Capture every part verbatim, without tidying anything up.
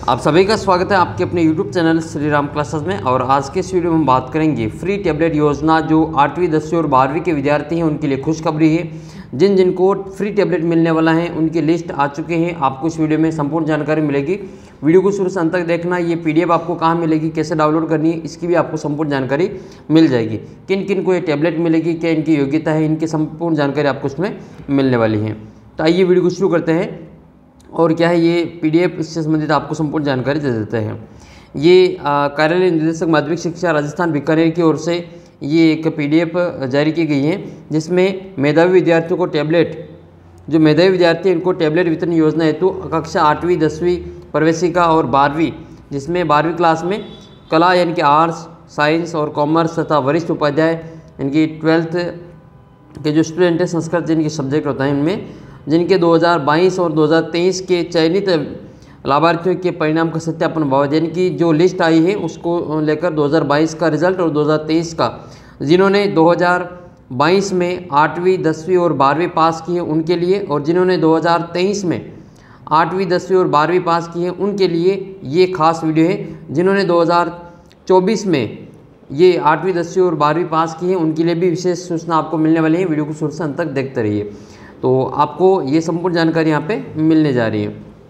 आप सभी का स्वागत है आपके अपने YouTube channel Shri Ram classes में। और आज के इस वीडियो में हम बात करेंगे फ्री टैबलेट योजना। जो आठवीं दसवीं और बारहवीं के विद्यार्थी हैं उनके लिए खुशखबरी है। जिन जिनको फ्री टैबलेट मिलने वाला है उनकी लिस्ट आ चुके हैं। आपको इस वीडियो में संपूर्ण जानकारी मिलेगी। वीडियो को शुरू से अंत तक देखना। ये पीडीएफ आपको कहाँ मिलेगी, कैसे डाउनलोड करनी है, इसकी भी आपको संपूर्ण जानकारी मिल जाएगी। किन किन को ये टैबलेट मिलेगी, क्या इनकी योग्यता है, इनकी संपूर्ण जानकारी आपको इसमें मिलने वाली है। तो आइए वीडियो को शुरू करते हैं। और क्या है ये पीडीएफ, इससे संबंधित आपको संपूर्ण जानकारी दे देते हैं। ये कार्यालय निदेशक माध्यमिक शिक्षा राजस्थान बीकानेर की ओर से ये एक पीडीएफ जारी की गई है, जिसमें मेधावी विद्यार्थियों को टैबलेट, जो मेधावी विद्यार्थी हैं इनको टैबलेट वितरण योजना हेतु कक्षा आठवीं दसवीं प्रवेशिका और बारहवीं, जिसमें बारहवीं क्लास में कला यानी कि आर्ट्स, साइंस और कॉमर्स तथा वरिष्ठ उपाध्याय इनकी ट्वेल्थ के जो स्टूडेंट हैं, संस्कृत जिनके सब्जेक्ट होता है इनमें, जिनके दो हज़ार बाईस और दो हज़ार तेईस के चयनित लाभार्थियों के परिणाम का सत्यापन भाव, यानी कि जो लिस्ट आई है उसको लेकर दो हज़ार बाईस का रिजल्ट और दो हज़ार तेईस का, जिन्होंने दो हज़ार बाईस में आठवीं दसवीं और बारहवीं पास की है उनके लिए, और जिन्होंने दो हज़ार तेईस में आठवीं दसवीं और बारहवीं पास की है उनके लिए ये खास वीडियो है। जिन्होंने दो हज़ार चौबीस में ये आठवीं दसवीं और बारहवीं पास की है उनके लिए भी विशेष सूचना आपको मिलने वाली है। वीडियो को शुरू से अंत तक देखते रहिए, तो आपको ये संपूर्ण जानकारी यहाँ पे मिलने जा रही है।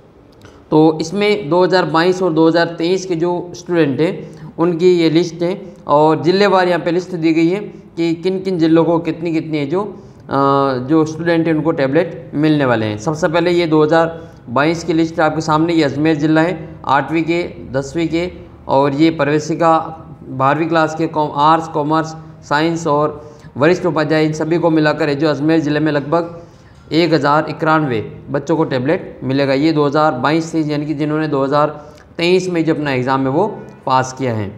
तो इसमें दो हज़ार बाईस और दो हज़ार तेईस के जो स्टूडेंट हैं उनकी ये लिस्ट है, और जिलेवार यहाँ पे लिस्ट दी गई है कि किन किन जिलों को कितनी कितनी है जो जो स्टूडेंट हैं उनको टैबलेट मिलने वाले हैं। सबसे पहले ये दो हज़ार बाईस की लिस्ट आपके सामने, ये अजमेर ज़िला है, आठवीं के, दसवीं के, और ये प्रवेशिका बारहवीं क्लास के आर्ट्स, कॉमर्स, साइंस और वरिष्ठ उपाध्याय, इन सभी को मिलाकर है जो अजमेर ज़िले में लगभग एक हज़ार इक्यानवे बच्चों को टैबलेट मिलेगा। ये दो हज़ार बाईस से, यानी कि जिन्होंने दो हज़ार तेईस में जो अपना एग्ज़ाम है वो पास किया है,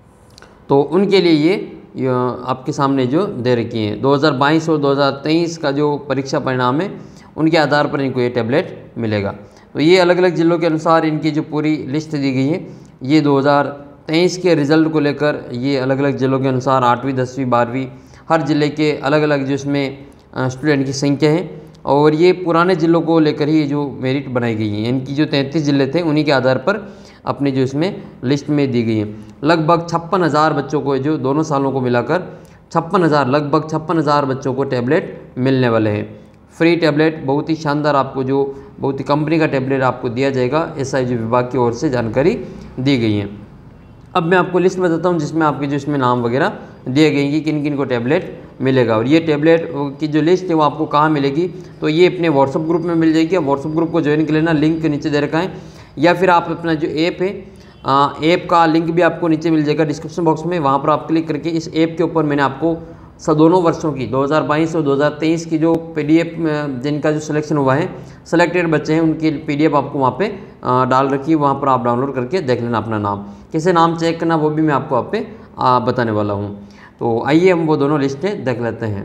तो उनके लिए ये आपके सामने जो दे रखी है। दो हज़ार बाईस और दो हज़ार तेईस का जो परीक्षा परिणाम है उनके आधार पर इनको ये टैबलेट मिलेगा। तो ये अलग अलग ज़िलों के अनुसार इनकी जो पूरी लिस्ट दी गई है, ये दो हज़ार तेईस के रिज़ल्ट को लेकर ये अलग अलग ज़िलों के अनुसार आठवीं दसवीं बारहवीं हर ज़िले के अलग अलग जो इसमें स्टूडेंट की संख्या है, और ये पुराने ज़िलों को लेकर ही जो मेरिट बनाई गई है। इनकी जो तैंतीस ज़िले थे उन्हीं के आधार पर अपनी जो इसमें लिस्ट में दी गई है। लगभग छप्पन हज़ार बच्चों को, जो दोनों सालों को मिलाकर छप्पन हज़ार लगभग छप्पन हज़ार बच्चों को टैबलेट मिलने वाले हैं। फ्री टैबलेट बहुत ही शानदार, आपको जो बहुत ही कंपनी का टैबलेट आपको दिया जाएगा, ऐसा जो विभाग की ओर से जानकारी दी गई है। अब मैं आपको लिस्ट बताता हूँ जिसमें आपके जो इसमें नाम वगैरह दिए गए कि किन किन को टैबलेट मिलेगा। और ये टैबलेट की जो लिस्ट है वो आपको कहाँ मिलेगी, तो ये अपने व्हाट्सअप ग्रुप में मिल जाएगी। व्हाट्सअप ग्रुप को ज्वाइन कर लेना, लिंक नीचे दे रखा है, या फिर आप अपना जो ऐप है, ऐप का लिंक भी आपको नीचे मिल जाएगा डिस्क्रिप्शन बॉक्स में। वहाँ पर आप क्लिक करके इस ऐप के ऊपर मैंने आपको स दोनों वर्षों की दो हज़ार बाईस और दो हज़ार तेईस की जो पीडीएफ जिनका जो सिलेक्शन हुआ है, सेलेक्टेड बच्चे हैं, उनकी पीडीएफ आपको वहाँ पे डाल रखी है। वहाँ पर आप डाउनलोड करके देख लेना अपना नाम, कैसे नाम चेक करना वो भी मैं आपको आप पे बताने वाला हूँ। तो आइए हम वो दोनों लिस्टें देख लेते हैं।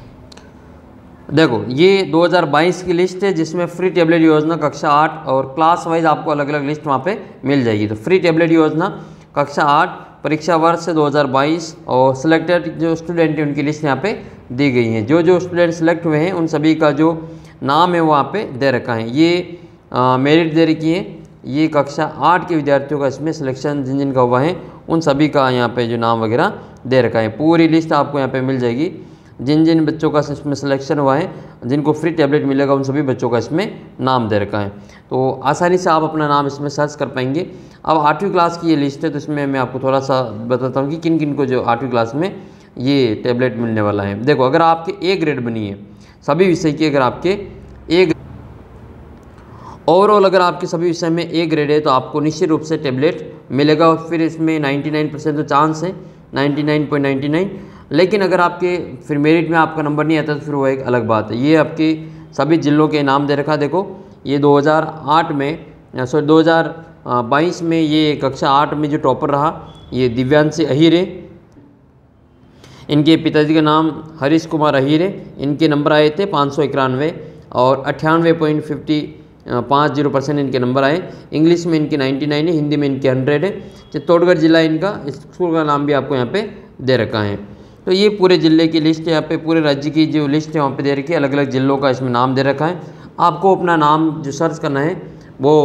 देखो ये दो हज़ार बाईस की लिस्ट है, जिसमें फ्री टैबलेट योजना कक्षा आठ, और क्लास वाइज आपको अलग अलग लिस्ट वहाँ पे मिल जाएगी। तो फ्री टैबलेट योजना कक्षा आठ परीक्षा वर्ष दो हज़ार बाईस, और सिलेक्टेड जो स्टूडेंट हैं उनकी लिस्ट यहाँ पे दी गई है। जो जो स्टूडेंट सेलेक्ट हुए हैं उन सभी का जो नाम है वहाँ पे दे रखा है। ये आ, मेरिट दे रखी है। ये कक्षा आठ के विद्यार्थियों का इसमें सिलेक्शन जिन जिन का हुआ है उन सभी का यहाँ पे जो नाम वगैरह दे रखा है। पूरी लिस्ट आपको यहाँ पे मिल जाएगी। जिन जिन बच्चों का इसमें सिलेक्शन हुआ है, जिनको फ्री टैबलेट मिलेगा, उन सभी बच्चों का इसमें नाम दे रखा है। तो आसानी से आप अपना नाम इसमें सर्च कर पाएंगे। अब आठवीं क्लास की ये लिस्ट है, तो इसमें मैं आपको थोड़ा सा बताता हूँ कि किन किन को जो आठवीं क्लास में ये टैबलेट मिलने वाला है। देखो, अगर आपके ए ग्रेड बनी है सभी विषय की, अगर आपके ए ओवरऑल अगर आपके सभी विषय में ए ग्रेड है तो आपको निश्चित रूप से टैबलेट मिलेगा। और फिर इसमें निन्यानवे परसेंट तो चांस है, निन्यानवे पॉइंट निन्यानवे। लेकिन अगर आपके फिर मेरिट में आपका नंबर नहीं आता तो फिर वो एक अलग बात है। ये आपके सभी जिलों के नाम दे रखा। देखो ये दो हज़ार आठ में सॉरी दो हज़ार बाईस में ये कक्षा आठ में जो टॉपर रहा ये दिव्यांशी अहीर है। इनके पिताजी का नाम हरीश कुमार अहीर है। इनके नंबर आए थे पाँच सौ इक्यानवे और अट्ठानवे पॉइंट फिफ्टी पाँच जीरो परसेंट इनके नंबर आए। इंग्लिश में इनके निन्यानवे है, हिंदी में इनके सौ है। चित्तौड़गढ़ जिला इनका, स्कूल का नाम भी आपको यहाँ पे दे रखा है। तो ये पूरे ज़िले की लिस्ट है, यहाँ पे पूरे राज्य की जो लिस्ट है वहाँ पे दे रखी है। अलग अलग ज़िलों का इसमें नाम दे रखा है। आपको अपना नाम जो सर्च करना है वो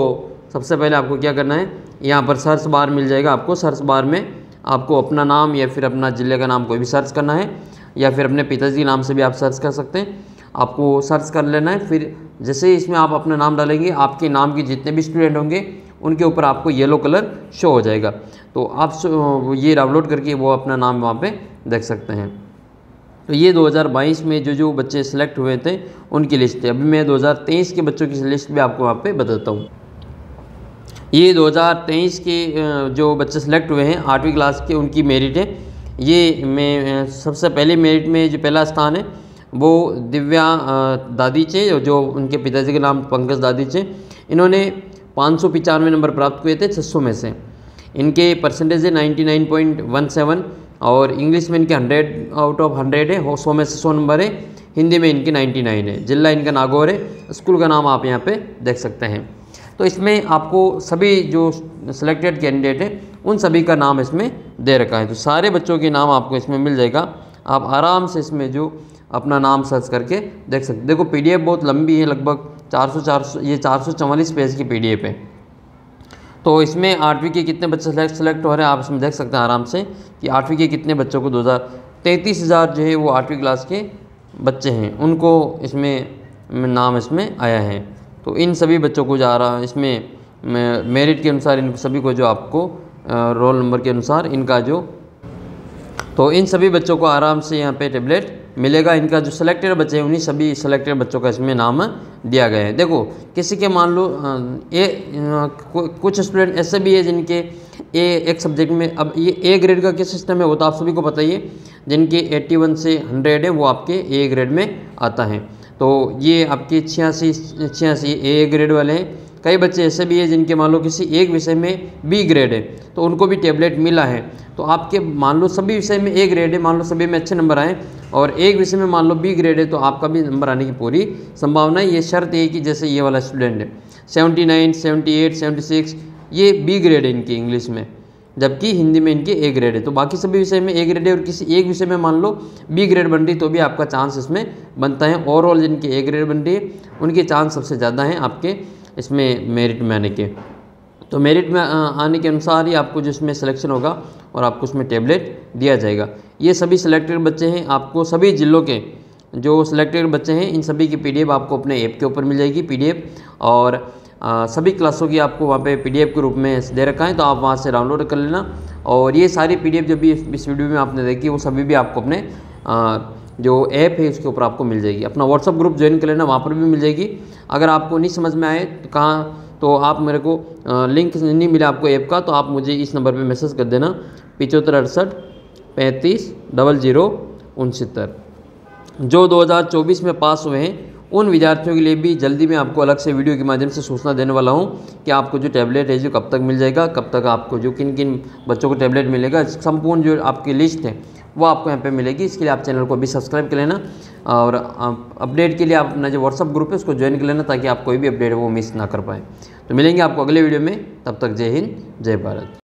सबसे पहले आपको क्या करना है, यहाँ पर सर्च बार मिल जाएगा आपको। सर्च बार में आपको अपना नाम या फिर अपना ज़िले का नाम कोई भी सर्च करना है, या फिर अपने पिताजी के नाम से भी आप सर्च कर सकते हैं। आपको सर्च कर लेना है। फिर जैसे ही इसमें आप अपना नाम डालेंगे, आपके नाम के जितने भी स्टूडेंट होंगे उनके ऊपर आपको येलो कलर शो हो जाएगा। तो आप ये डाउनलोड करके वो अपना नाम वहाँ पे देख सकते हैं। तो ये दो हज़ार बाईस में जो जो बच्चे सेलेक्ट हुए थे उनकी लिस्ट है। अभी मैं दो हज़ार तेईस के बच्चों की लिस्ट भी आपको वहाँ पे बताता हूँ। ये दो हज़ार तेईस के जो बच्चे सेलेक्ट हुए हैं आठवीं क्लास के, उनकी मेरिट है। ये मैं सबसे पहले मेरिट में जो पहला स्थान है वो दिव्या दादीचे, जो उनके पिताजी के नाम पंकज दादीचे, इन्होंने पाँच सौ पचानवे नंबर प्राप्त किए थे छः सौ में से। इनके परसेंटेज है ninety nine point one seven, और इंग्लिश में इनके हंड्रेड आउट ऑफ हंड्रेड है, सौ में से सौ नंबर है। हिंदी में इनके नाइन्टी नाइन है। जिला इनका नागौर है। स्कूल का नाम आप यहाँ पे देख सकते हैं। तो इसमें आपको सभी जो सिलेक्टेड कैंडिडेट हैं उन सभी का नाम इसमें दे रखा है। तो सारे बच्चों के नाम आपको इसमें मिल जाएगा। आप आराम से इसमें जो अपना नाम सर्च करके देख सकते। देखो पीडीएफ बहुत लंबी है, लगभग चार सौ चार सौ ये चार सौ चवालीस पेज की पीडीएफ है। तो इसमें आठवीं के कितने बच्चे सेलेक्ट सेलेक्ट हो रहे हैं आप इसमें देख सकते हैं आराम से कि आठवीं के कितने बच्चों को दो हज़ार तैंतीस हज़ार जो है वो आठवीं क्लास के बच्चे हैं, उनको इसमें नाम इसमें आया है। तो इन सभी बच्चों को जा रहा है इसमें मेरिट के अनुसार, इन सभी को जो आपको रोल नंबर के अनुसार इनका जो, तो इन सभी बच्चों को आराम से यहाँ पे टैबलेट मिलेगा। इनका जो सिलेक्टेड बच्चे हैं उन्हीं सभी सिलेक्टेड बच्चों का इसमें नाम दिया गया है। देखो किसी के मान लो ए कुछ स्टूडेंट ऐसे भी है जिनके ए एक सब्जेक्ट में, अब ये ए ग्रेड का क्या सिस्टम है वो तो आप सभी को पता ही है, जिनके इक्यासी से सौ है वो आपके ए ग्रेड में आता है। तो ये आपके छियासी छियासी ए ग्रेड वाले हैं। कई बच्चे ऐसे भी हैं जिनके मान लो किसी एक विषय में बी ग्रेड है तो उनको भी टैबलेट मिला है। तो आपके मान लो सभी विषय में ए ग्रेड है, मान लो सभी में अच्छे नंबर आए, और एक विषय में मान लो बी ग्रेड है तो आपका भी नंबर आने की पूरी संभावना है। ये शर्त है कि जैसे ये वाला स्टूडेंट है seventy nine, seventy eight, seventy six, ये बी ग्रेड है इनकी इंग्लिश में, जबकि हिंदी में इनके ए ग्रेड है। तो बाकी सभी विषय में ए ग्रेड है और किसी एक विषय में मान लो बी ग्रेड बन रही तो भी आपका चांस इसमें बनता है। ओवरऑल जिनके ए ग्रेड बन रही है उनके चांस सबसे ज़्यादा हैं आपके इसमें मेरिट में आने के। तो मेरिट में आने के अनुसार ही आपको जिसमें सिलेक्शन होगा और आपको उसमें टैबलेट दिया जाएगा। ये सभी सिलेक्टेड बच्चे हैं। आपको सभी ज़िलों के जो सिलेक्टेड बच्चे हैं इन सभी की पीडीएफ आपको अपने ऐप के ऊपर मिल जाएगी पीडीएफ, और आ, सभी क्लासों की आपको वहाँ पे पीडीएफ के रूप में दे रखा है, तो आप वहाँ से डाउनलोड कर लेना। और ये सारी पीडीएफ जो भी इस वीडियो में आपने देखी वो सभी भी आपको अपने आ, जो ऐप है उसके ऊपर आपको मिल जाएगी। अपना व्हाट्सअप ग्रुप ज्वाइन कर लेना, वहाँ पर भी मिल जाएगी। अगर आपको नहीं समझ में आए तो कहाँ तो आप मेरे को लिंक नहीं मिला आपको ऐप का तो आप मुझे इस नंबर पे मैसेज कर देना, पिचहत्तर अड़सठ पैंतीस डबल जीरो उनसत्तर। जो दो हज़ार चौबीस में पास हुए हैं उन विद्यार्थियों के लिए भी जल्दी मैं आपको अलग से वीडियो के माध्यम से सूचना देने वाला हूं कि आपको जो टैबलेट है जो कब तक मिल जाएगा, कब तक आपको जो किन किन बच्चों को टैबलेट मिलेगा, संपूर्ण जो आपकी लिस्ट है वो आपको यहाँ पे मिलेगी। इसके लिए आप चैनल को अभी सब्सक्राइब कर लेना, और अपडेट के लिए आप अपना जो व्हाट्सअप ग्रुप है उसको ज्वाइन कर लेना ताकि आप कोई भी अपडेट है वो मिस ना कर पाए। तो मिलेंगे आपको अगले वीडियो में, तब तक जय हिंद जय भारत।